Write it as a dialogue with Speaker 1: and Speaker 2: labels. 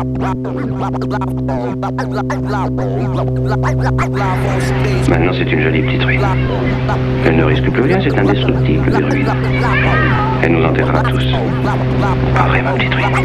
Speaker 1: Maintenant, c'est une jolie petite ruine. Elle ne risque plus rien, c'est indestructible, des ruines. Elle nous enterrera tous. Pas vrai, ma petite ruine.